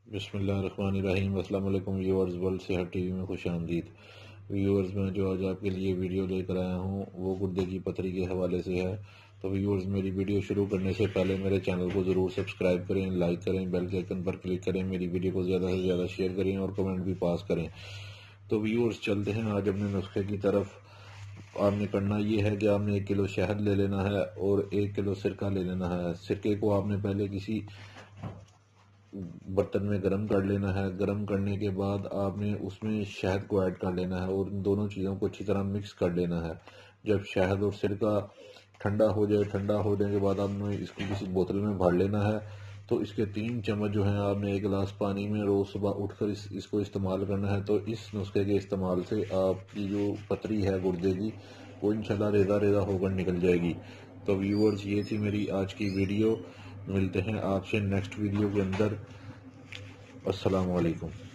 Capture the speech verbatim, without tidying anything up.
बिस्मिल्लाहिर्रहमानिर्रहीम। अस्सलाम वालेकुम व्यूअर्स, वर्ल्ड सेहत टीवी में खुश आमदीद। व्यूअर्स, मैं जो आज आपके लिए वीडियो लेकर आया हूँ वो गुर्दे की पथरी के हवाले से है। तो व्यूअर्स, मेरी वीडियो शुरू करने से पहले मेरे चैनल को ज़रूर सब्सक्राइब करें, लाइक करें, बेल के आइकन पर क्लिक करें, मेरी वीडियो को ज़्यादा से ज़्यादा शेयर करें और कमेंट भी पास करें। तो व्यूअर्स, चलते हैं आज अपने नुस्खे की तरफ। आपने करना ये है कि आपने एक किलो शहद ले लेना है और एक किलो सिरका ले लेना है। सिरके को आपने पहले किसी बर्तन में गर्म कर लेना है। गर्म करने के बाद आपने उसमें शहद को ऐड कर लेना है और इन दोनों चीज़ों को अच्छी तरह मिक्स कर लेना है। जब शहद और सिरका ठंडा हो जाए, ठंडा होने के बाद आपने इसको किसी बोतल में भर लेना है। तो इसके तीन चम्मच जो हैं आपने एक गिलास पानी में रोज़ सुबह उठकर इस, इसको इस्तेमाल करना है। तो इस नुस्खे के इस्तेमाल से आपकी जो पथरी है गुर्दे की वो इंशाल्लाह रेजा रेजा होकर निकल जाएगी। तो व्यूअर्स, ये थी मेरी आज की वीडियो। मिलते हैं आपसे नेक्स्ट वीडियो के अंदर। अस्सलाम वालेकुम।